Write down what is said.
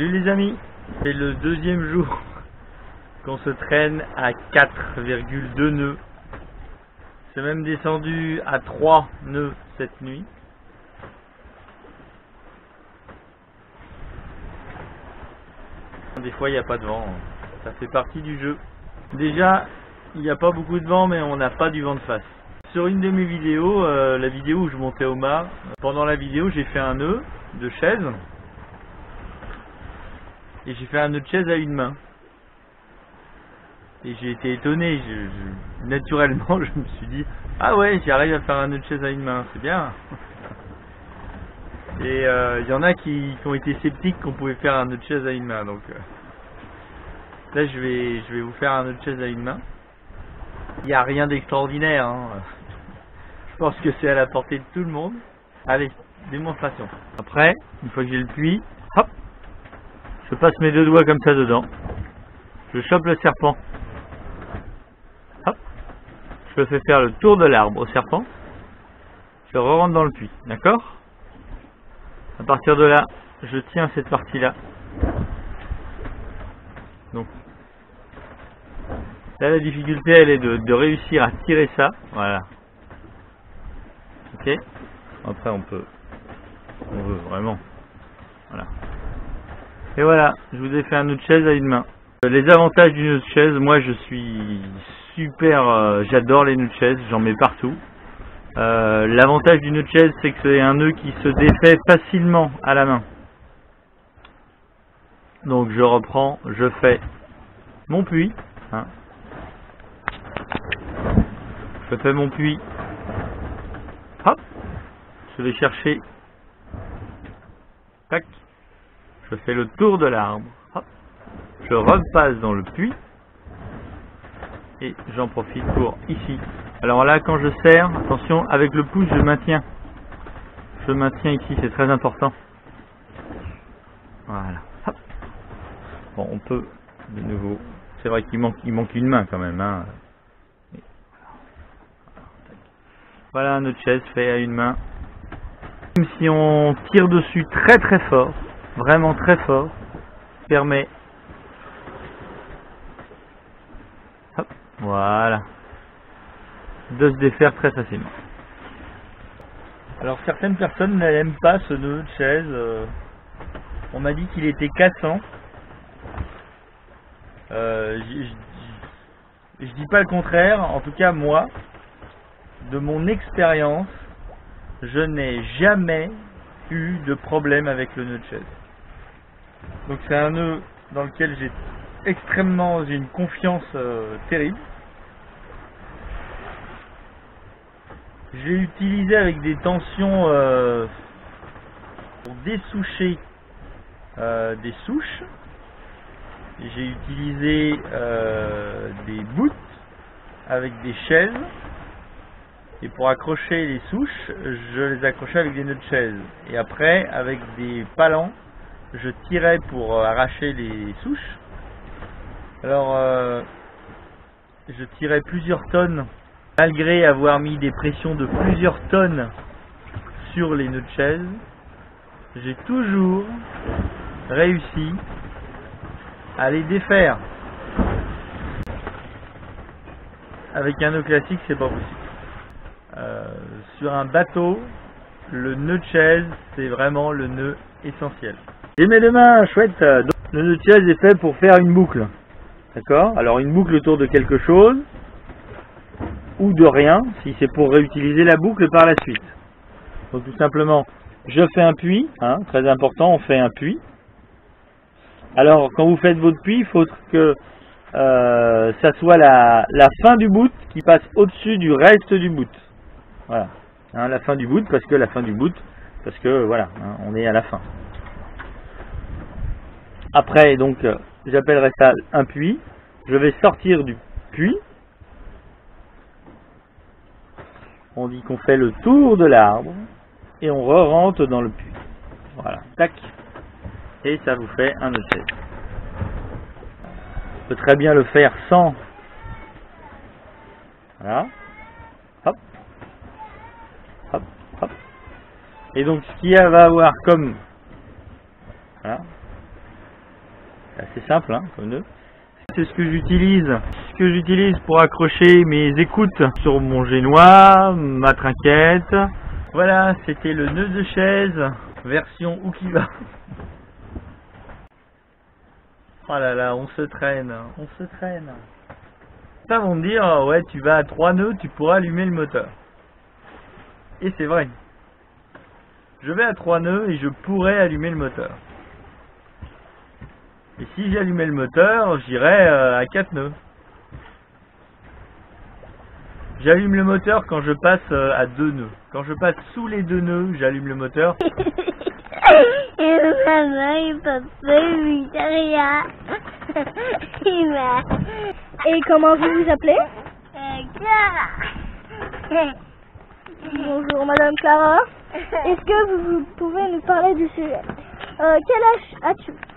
Salut les amis, c'est le deuxième jour qu'on se traîne à 4,2 nœuds. C'est même descendu à 3 nœuds cette nuit. Des fois il n'y a pas de vent, ça fait partie du jeu. Déjà il n'y a pas beaucoup de vent, mais on n'a pas du vent de face. Sur une de mes vidéos, la vidéo où je montais au mât, pendant la vidéo j'ai fait un nœud de chaise. Et j'ai fait un nœud de chaise à une main. Et j'ai été étonné, naturellement je me suis dit, ah ouais, j'arrive à faire un nœud de chaise à une main, c'est bien. Et il y en a qui ont été sceptiques qu'on pouvait faire un nœud de chaise à une main. Donc là je vais vous faire un nœud de chaise à une main. Il n'y a rien d'extraordinaire, hein. Je pense que c'est à la portée de tout le monde. Allez, démonstration. Après, une fois que j'ai le puits, hop, je passe mes deux doigts comme ça dedans. Je chope le serpent. Hop. Je le fais faire le tour de l'arbre au serpent. Je le rentre dans le puits. D'accord? À partir de là, je tiens cette partie-là. Donc, là, la difficulté, elle est de réussir à tirer ça. Voilà. Ok? Après, on veut vraiment. Voilà. Et voilà, je vous ai fait un nœud de chaise à une main. Les avantages du nœud de chaise, moi je suis super, j'adore les nœuds de chaise, j'en mets partout. L'avantage du nœud de chaise, c'est que c'est un nœud qui se défait facilement à la main. Donc je reprends, je fais mon puits. Hein. Je fais mon puits. Hop, je vais chercher. Tac. Je fais le tour de l'arbre, je repasse dans le puits et j'en profite pour ici. Alors là, quand je serre, attention, avec le pouce, je maintiens ici, c'est très important. Voilà. Hop. Bon, on peut de nouveau. C'est vrai qu'il manque une main quand même. Hein. Voilà un nœud de chaise fait à une main. Même si on tire dessus très très fort. Vraiment très fort, permet, hop, voilà, de se défaire très facilement. Alors certaines personnes n'aiment pas ce nœud de chaise, on m'a dit qu'il était cassant, je dis pas le contraire, en tout cas moi, de mon expérience, je n'ai jamais eu de problème avec le nœud de chaise. Donc c'est un nœud dans lequel j'ai une confiance terrible. J'ai utilisé avec des tensions pour dessoucher des souches. J'ai utilisé des bouts avec des chaises. Et pour accrocher les souches, je les accrochais avec des nœuds de chaise. Et après, avec des palans, je tirais pour arracher les souches. Alors, je tirais plusieurs tonnes, malgré avoir mis des pressions de plusieurs tonnes sur les nœuds de chaise. J'ai toujours réussi à les défaire. Avec un nœud classique, c'est pas possible. Sur un bateau, le nœud de chaise, c'est vraiment le nœud essentiel. J'ai mes deux mains, chouette. Donc, le nœud de chaise est fait pour faire une boucle. D'accord? Alors une boucle autour de quelque chose, ou de rien, si c'est pour réutiliser la boucle par la suite. Donc tout simplement, je fais un puits, hein, très important, on fait un puits. Alors quand vous faites votre puits, il faut que ça soit la fin du bout qui passe au-dessus du reste du bout. Voilà, hein, la fin du bout, parce que voilà, hein, on est à la fin. Après, donc, j'appellerai ça un puits. Je vais sortir du puits. On dit qu'on fait le tour de l'arbre et on re-rentre dans le puits. Voilà, tac. Et ça vous fait un nœud de chaise. On peut très bien le faire sans. Voilà. Hop. Hop, hop. Et donc, ce qu'il va avoir comme. Voilà. C'est assez simple hein, comme nœud. C'est ce que j'utilise pour accrocher mes écoutes sur mon génois, ma trinquette. Voilà, c'était le nœud de chaise version où qui va. Oh là là, on se traîne. Ça vont me dire, oh ouais, tu vas à 3 nœuds, tu pourras allumer le moteur. Et c'est vrai. Je vais à 3 nœuds et je pourrais allumer le moteur. Et si j'allumais le moteur, j'irais à 4 nœuds. J'allume le moteur quand je passe à 2 nœuds. Quand je passe sous les 2 nœuds, j'allume le moteur. Et maman et papa, Victoria. Et comment vous vous appelez? Clara. Bonjour Madame Clara. Est-ce que vous pouvez nous parler du sujet? Quel âge as-tu?